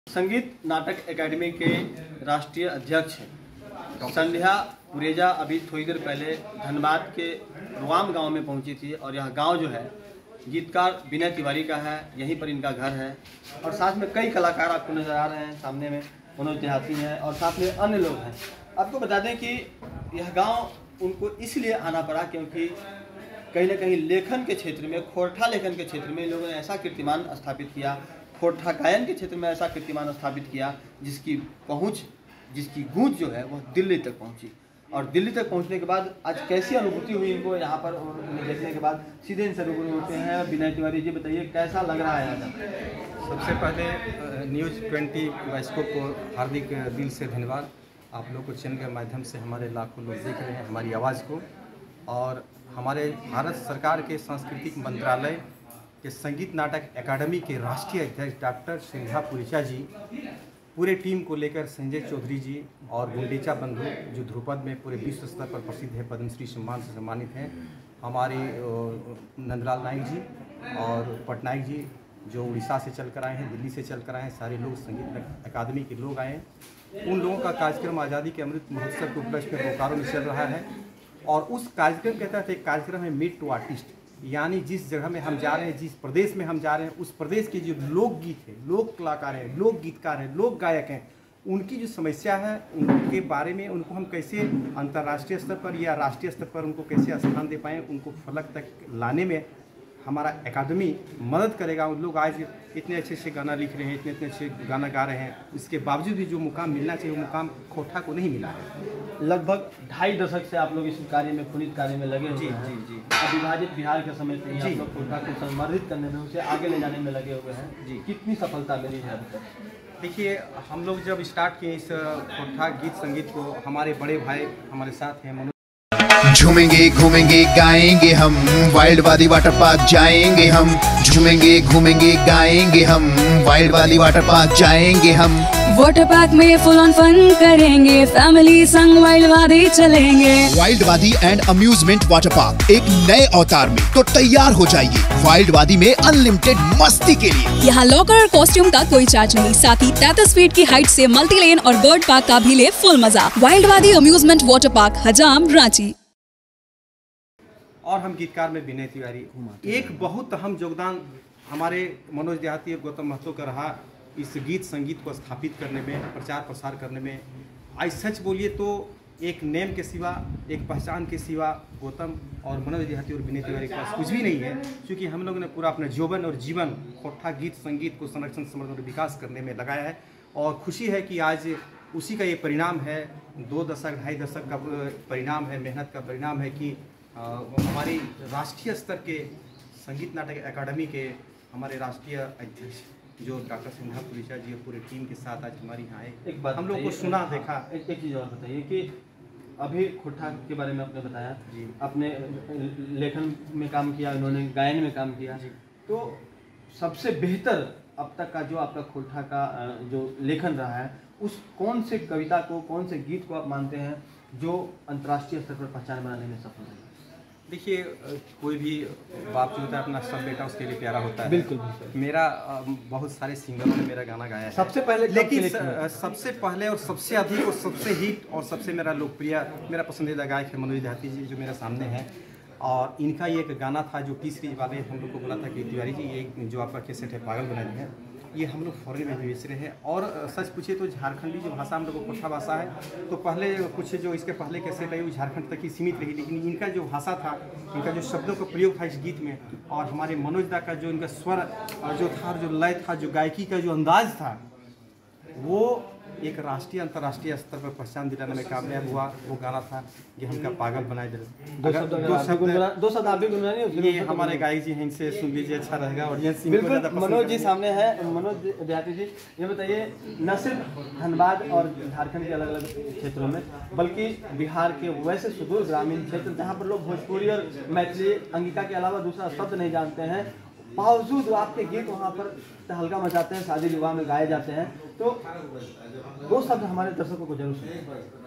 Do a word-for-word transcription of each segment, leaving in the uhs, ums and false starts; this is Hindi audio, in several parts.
संगीत नाटक एकेडमी के राष्ट्रीय अध्यक्ष संध्या पुरेजा अभी थोड़ी देर पहले धनबाद के रुआम गांव में पहुंची थी और यह गांव जो है गीतकार विनय तिवारी का है, यहीं पर इनका घर है और साथ में कई कलाकार आपको नजर आ रहे हैं। सामने में मनोज देहाती हैं और साथ में अन्य लोग हैं। आपको बता दें कि यह गांव उनको इसलिए आना पड़ा क्योंकि कहीं ना कहीं लेखन के क्षेत्र में, खोरठा लेखन के क्षेत्र में लोगों ने ऐसा कीर्तिमान स्थापित किया, खोरठा गायन के क्षेत्र में ऐसा कीर्तिमान स्थापित किया जिसकी पहुंच, जिसकी गूंज जो है वह दिल्ली तक पहुंची। और दिल्ली तक पहुंचने के बाद आज कैसी अनुभूति हुई इनको यहाँ पर देखने के बाद, सीधे इनसे रूबरू होते हैं। विनय तिवारी जी, बताइए कैसा लग रहा है आज? सबसे पहले न्यूज़ ट्वेंटी बाइस्कोप को हार्दिक दिल से धन्यवाद। आप लोग को चैनल के माध्यम से हमारे लाखों लोग देख रहे हैं हमारी आवाज़ को। और हमारे भारत सरकार के सांस्कृतिक मंत्रालय के संगीत नाटक अकादमी के राष्ट्रीय अध्यक्ष डॉक्टर संध्या पुरेजा जी पूरे टीम को लेकर संजय चौधरी जी और गुंडीचा बंधु जो ध्रुपद में पूरे विश्व स्तर पर प्रसिद्ध है, पद्मश्री सम्मान से सम्मानित हैं, हमारे नंदलाल नाइक जी और पटनायक जी जो उड़ीसा से चल कर आए हैं, दिल्ली से चल कर आए हैं, सारे लोग संगीत अकादमी के लोग आए हैं। उन लोगों का कार्यक्रम आज़ादी के अमृत महोत्सव के उपलक्ष्य में बोकारो में चल रहा है और उस कार्यक्रम के तहत एक कार्यक्रम है मीट टू आर्टिस्ट, यानी जिस जगह में हम जा रहे हैं, जिस प्रदेश में हम जा रहे हैं, उस प्रदेश के जो लोकगीत है, लोक कलाकार हैं, लोक गीतकार हैं, लोक गायक हैं, उनकी जो समस्या है उनके बारे में उनको हम कैसे अंतर्राष्ट्रीय स्तर पर या राष्ट्रीय स्तर पर उनको कैसे स्थान दे पाएँ, उनको फलक तक लाने में हमारा अकादमी मदद करेगा। उन लोग आज इतने अच्छे अच्छे गाना लिख रहे हैं, इतने इतने अच्छे गाना गा रहे हैं, इसके बावजूद भी जो मुकाम मिलना चाहिए वो मुकाम खोरठा को नहीं मिला है। लगभग ढाई दशक से आप लोग इस कार्य में, पुनीत कार्य में लगे हुए जी हैं। जी जी विभाजित बिहार के समय से आप लोग खोरठा को संवर्धित करने में, उसे आगे ले जाने में लगे हुए हैं जी। कितनी सफलता मिली है अभी तक? देखिए, हम लोग जब स्टार्ट किए इस खोरठा गीत संगीत को, हमारे बड़े भाई हमारे साथ हैं, झूमेंगे घूमेंगे गाएंगे हम, वाइल्ड वाली वाटर पार्क जाएंगे हम। झूमेंगे घूमेंगे गाएंगे हम, वाइल्ड वाली वाटर पार्क जाएंगे हम। वाटर पार्क में फुल ऑन फन करेंगे, फैमिली संग वाइल्ड वादी चलेंगे। वाइल्ड वादी एंड अम्यूजमेंट वाटर पार्क एक नए अवतार में, तो तैयार हो जाइए वाइल्ड वादी में अनलिमिटेड मस्ती के लिए। यहाँ लॉकर और कॉस्ट्यूम का कोई चार्ज नहीं, साथ ही तैंतीस फीट की हाइट से मल्टी लेन और बर्ड पार्क का भी ले फुल मजा। वाइल्ड वादी अम्यूजमेंट वाटर पार्क, हजाम, रांची। और हम गीतकार में विनय तिवारी, एक बहुत अहम योगदान हमारे मनोज देहाती और गौतम महतो का रहा इस गीत संगीत को स्थापित करने में, प्रचार प्रसार करने में। आज सच बोलिए तो एक नेम के सिवा, एक पहचान के सिवा गौतम और मनोज देहाती और विनय तिवारी के पास कुछ भी नहीं है, क्योंकि हम लोगों ने पूरा अपना यौवन और जीवन खोरठा गीत संगीत को संरक्षण, संवर्धन और विकास करने में लगाया है। और खुशी है कि आज उसी का ये परिणाम है, दो दशक ढाई दशक का परिणाम है, मेहनत का परिणाम है कि आ, हमारी राष्ट्रीय स्तर के संगीत नाटक अकादमी के हमारे राष्ट्रीय अध्यक्ष जो डॉक्टर संध्या पुरेजा जी और पूरे टीम के साथ आज हमारी यहाँ आए। एक बात हम लोग को सुना देखा। एक, एक चीज़ और बताइए कि अभी खोरठा के बारे में आपने बताया जी, आपने लेखन में काम किया, उन्होंने गायन में काम किया, तो सबसे बेहतर अब तक का जो आपका खोरठा का जो लेखन रहा है, उस कौन से कविता को, कौन से गीत को आप मानते हैं जो अंतर्राष्ट्रीय स्तर पर पहचान बनाने में सफल है? देखिए, कोई भी बाप जो होता है अपना सब बेटा उसके लिए प्यारा होता है। बिल्कुल, बिल्कुल। मेरा बहुत सारे सिंगरों ने मेरा गाना गाया है सबसे पहले, लेकिन सबसे पहले और सबसे अधिक और सबसे हिट और सबसे मेरा लोकप्रिय, मेरा पसंदीदा गायक है मनोज देहाती जी जो मेरे सामने हैं। और इनका ये एक गाना था जो टी सीरीज वाले हम लोग को बोला था कि तिवारी जी ये जो आपका कैसेट है पागल बना दिया है, ये हम लोग फॉरेन में भी बेच रहे हैं। और सच पूछिए तो झारखंडी जो भाषा हम लोग को खोरठा भाषा है, तो पहले कुछ जो इसके पहले कैसेट है वो झारखंड तक ही सीमित रही, लेकिन इनका जो भाषा था, इनका जो शब्दों का प्रयोग था इस गीत में, और हमारे मनोज दा का जो इनका स्वर जो था, जो लय था, जो गायकी का जो अंदाज था, वो एक राष्ट्रीय अंतर्राष्ट्रीय स्तर पर पहचान दिलाने में कामयाब हुआ। वो गाना था ये हमका पागल बनाए दे। दो शब्द दो शब्द आप भी गुनगुनाइए, ये हमारे गायक जी हैं, इनसे सुन लीजिए, अच्छा रहेगा। ऑडियंस मनोज जी सामने है। मनोज देहाती जी, ये बताइए, न सिर्फ धनबाद और झारखंड के अलग अलग क्षेत्रों में, बल्कि बिहार के वैसे सुदूर ग्रामीण क्षेत्र जहाँ पर लोग भोजपुरी और मैथिली अंगिका के अलावा दूसरा शब्द नहीं जानते हैं, बावजूद आपके गीत वहाँ पर तहलका मचाते हैं, शादी विवाह में गाए जाते हैं, तो वो शब्द हमारे दर्शकों को जरूर सुनिए।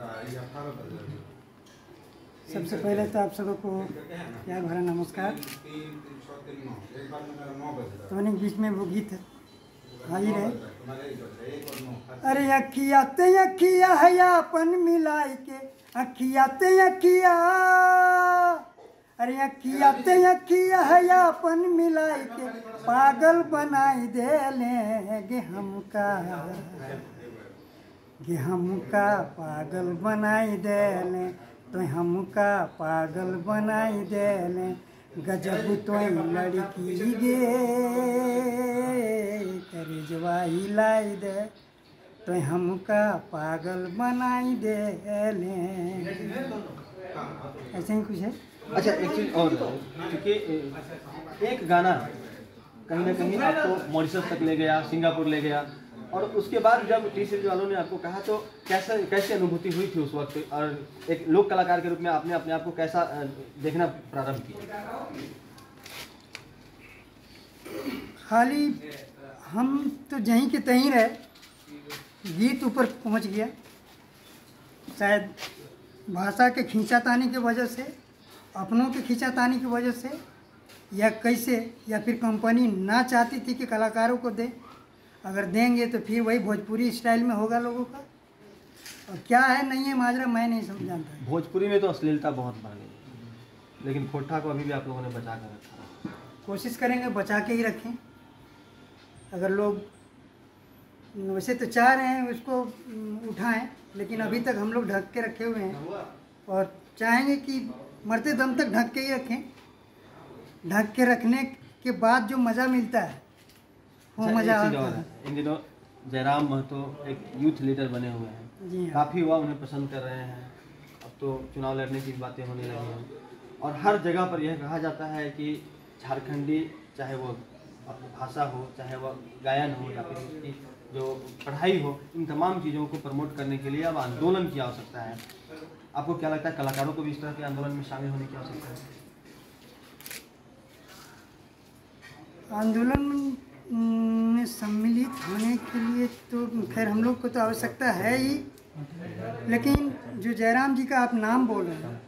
सबसे पहले तो आप सबों को प्यार भरा नमस्कार। तो बीच में वो गीत हाजिर है अरे अखिया ते अखिया है अपन मिलाई के, अखिया ते अखिया, अरे अखिया ते अखिया है अपन मिलाई के, पागल बनाई दे लेंगे हमका, गे हमका पागल बनाई दे ले, तो हमका पागल बनाई दे ले, गजब तो लड़की गे करजवाई लाई दे, तो हमका पागल बनाई दे ले। ऐसे ही कुछ है। अच्छा एक चीज़ और, क्योंकि एक गाना कहीं ना कहीं आपको मॉरिशस तक ले गया, सिंगापुर ले गया, और उसके बाद जब टी सीरीज वालों ने आपको कहा तो कैसा कैसी अनुभूति हुई थी उस वक्त, और एक लोक कलाकार के रूप में आपने अपने आप को कैसा देखना प्रारंभ किया? खाली हम तो जहीं के तहीं रहे, गीत ऊपर पहुंच गया, शायद भाषा के खींचातानी की वजह से, अपनों के खींचातानी की वजह से, या कैसे, या फिर कंपनी ना चाहती थी कि कलाकारों को दे, अगर देंगे तो फिर वही भोजपुरी स्टाइल में होगा लोगों का, और क्या है नहीं है माजरा मैं नहीं समझाता। भोजपुरी में तो अश्लीलता बहुत बढ़ गई, लेकिन खोटा को अभी भी आप लोगों ने बचा कर रखा। कोशिश करेंगे बचा के ही रखें। अगर लोग वैसे तो चाह रहे हैं उसको उठाएं, लेकिन अभी तक हम लोग ढक के रखे हुए हैं, और चाहेंगे कि मरते दम तक ढक के ही रखें। ढक के रखने के बाद जो मज़ा मिलता है वो मज़ा आता है। इन दिनों जयराम महतो एक यूथ लीडर बने हुए हैं, जी हाँ। काफ़ी युवा उन्हें पसंद कर रहे हैं, अब तो चुनाव लड़ने की बातें होने लगी हैं, और हर जगह पर यह कहा जाता है कि झारखंडी, चाहे वो भाषा हो, चाहे वह गायन हो, या फिर उसकी जो पढ़ाई हो, इन तमाम चीज़ों को प्रमोट करने के लिए अब आंदोलन की आवश्यकता है। आपको क्या लगता है कलाकारों को भी इस तरह के आंदोलन में शामिल होने की आवश्यकता है? आंदोलन में सम्मिलित होने के लिए तो खैर हम लोग को तो आवश्यकता है ही, लेकिन जो जयराम जी का आप नाम बोल रहे हैं,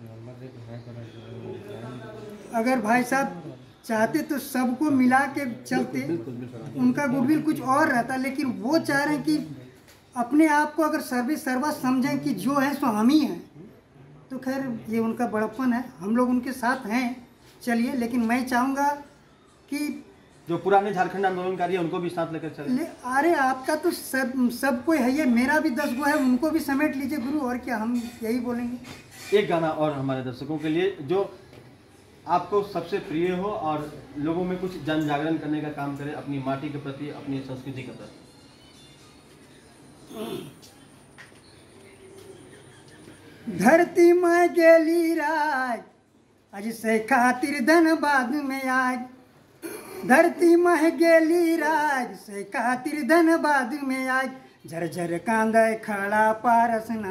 अगर भाई साहब चाहते तो सबको मिला के चलते, उनका गुडविल कुछ और रहता, लेकिन वो चाह रहे हैं कि अपने आप को अगर सर्वे सर्वा समझें कि जो है सो हम ही हैं, तो खैर ये उनका बड़प्पन है, हम लोग उनके साथ हैं, चलिए। लेकिन मैं चाहूँगा कि जो पुराने झारखंड आंदोलनकारी है उनको भी साथ लेकर चले। अरे आपका तो सब सब कोई है, ये मेरा भी दस गो है, उनको भी समेट लीजिए गुरु, और क्या हम यही बोलेंगे। एक गाना और हमारे दर्शकों के लिए जो आपको सबसे प्रिय हो और लोगों में कुछ जन जागरण करने का काम करे अपनी माटी के प्रति, अपनी संस्कृति के प्रति। धरती में गेली राज, आज से खातिर धनबाद में आज, धरती में गेली राज से खातिर धनबाद में आज, झरझर कांदा खड़ा पारसना,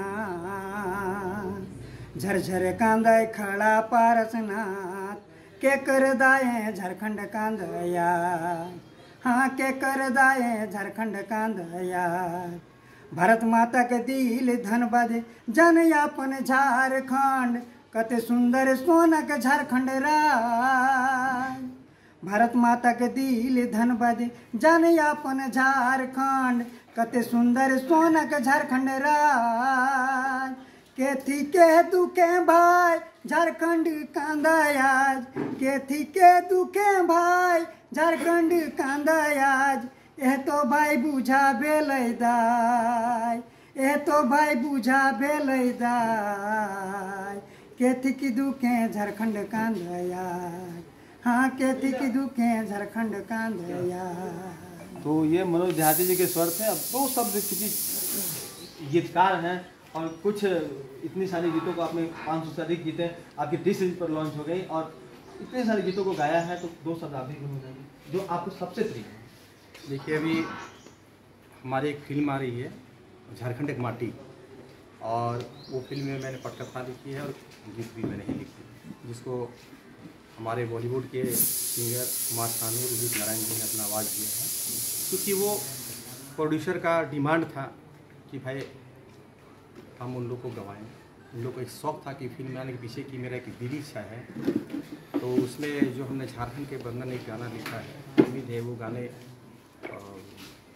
झरझर कांदा खड़ा पारसनाथ, के कर दाए झारखंड कांदया, हाँ के कर दाए झारखंड कांदया, भारत माता के दिल धनबाद जन यापन झारखंड, कते सुंदर सोनक झारखंड राज, भारत माता के दिल धनबाद जन यापन झारखंड, कते सुंदर सोनक झारखंड राज, के थी के दुखे भाई झारखंड कांदायाज, के थी के दुखे भाई झारखंड कांदायाज, एह तो भाई बुझा बेलैदाय, एह तो भाई बुझा बेलैदाय, के थी की दुखे झारखंड कांदायाज, हाँ के थी की दुखे झारखंड कांदायाज। तो ये मनोज देहाती जी के स्वर थे। अब दो शब्द किसी गीतकार हैं और कुछ इतनी सारी गीतों को आपने पाँच सौ से अधिक गीतें आपकी टी सीरीज पर लॉन्च हो गई और इतने सारे गीतों को गाया है, तो दो शब्द आप भी गुनगुनाइए जो आपको सबसे प्रिय है। देखिए अभी हमारी एक फिल्म आ रही है झारखंड एक माटी, और वो फिल्म में मैंने पटकथा लिखी है और गीत भी मैंने ही लिखी है, जिसको हमारे बॉलीवुड के सिंगर कुमार सानू और उदित नारायण जी ने अपना आवाज़ दिया है, क्योंकि वो प्रोड्यूसर का डिमांड था कि भाई हम उन लोग को गवाएं। उन लोग को एक शौक़ था कि फिल्म आने के पीछे की मेरा एक दिली इच्छा है, तो उसमें जो हमने झारखंड के वर्णन एक गाना लिखा है, उम्मीद है वो गाने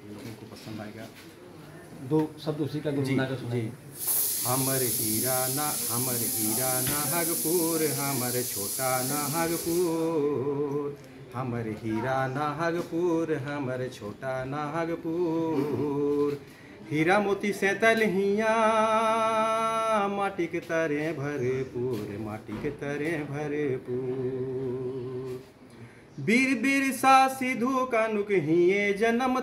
लोगों को पसंद आएगा। दो शब्द उसी का गुनगुना कर सुनाइए। हमर हीरा ना हमर हीरा नाहगपुर, हमर छोटा नाहगपुर, हमर हीरा नाहगपुर, हमर छोटा नाहगपुर। हीरा मोती सैतल हिया माटी के तरे भरपूर, माटी के तरे भरपूर। बीर बीर सा सिधु कानुक हिये जन्म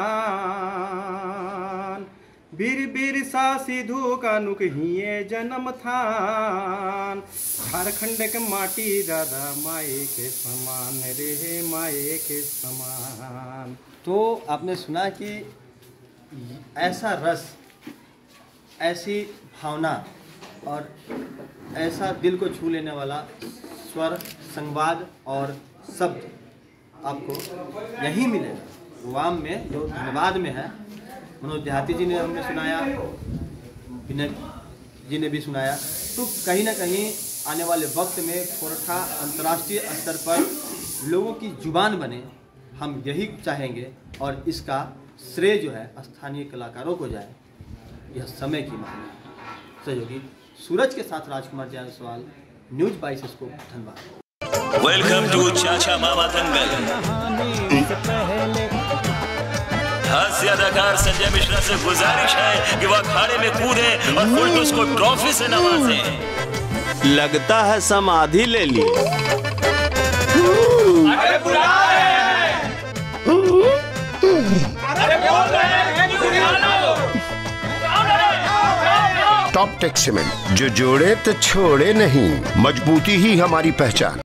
थान, बीर बीर सा सिधु कानुक हिये जन्म थान। झारखंड के माटी दादा माए के समान रे, माए के समान। तो आपने सुना कि ऐसा रस, ऐसी भावना और ऐसा दिल को छू लेने वाला स्वर, संवाद और शब्द आपको यही मिलेगा रुआम में, जो धन्यवाद में है। मनोज देहाती जी ने हमने सुनाया, विनय जी ने भी सुनाया। तो कहीं ना कहीं आने वाले वक्त में खोरठा अंतर्राष्ट्रीय स्तर पर लोगों की जुबान बने, हम यही चाहेंगे और इसका श्रेय जो है स्थानीय कलाकारों को जाए। यह समय की मांग है। सहयोगी सूरज के साथ राजकुमार जायसवाल, न्यूज बाईस स्कोप, धन्यवाद। वेलकम टू चाचा मामा दंगल। हास्य अदाकार संजय मिश्रा से गुजारिश है कि वह अखाड़े में कूदे और फुलटूस को ट्रॉफी से नवाजे। लगता है समाधि ले ली। अरे बुला रहे हैं। अरे बोल रहे हैं कि बुला लो। टॉप टेक सीमेंट, जो जोड़े तो छोड़े नहीं, मजबूती ही हमारी पहचान।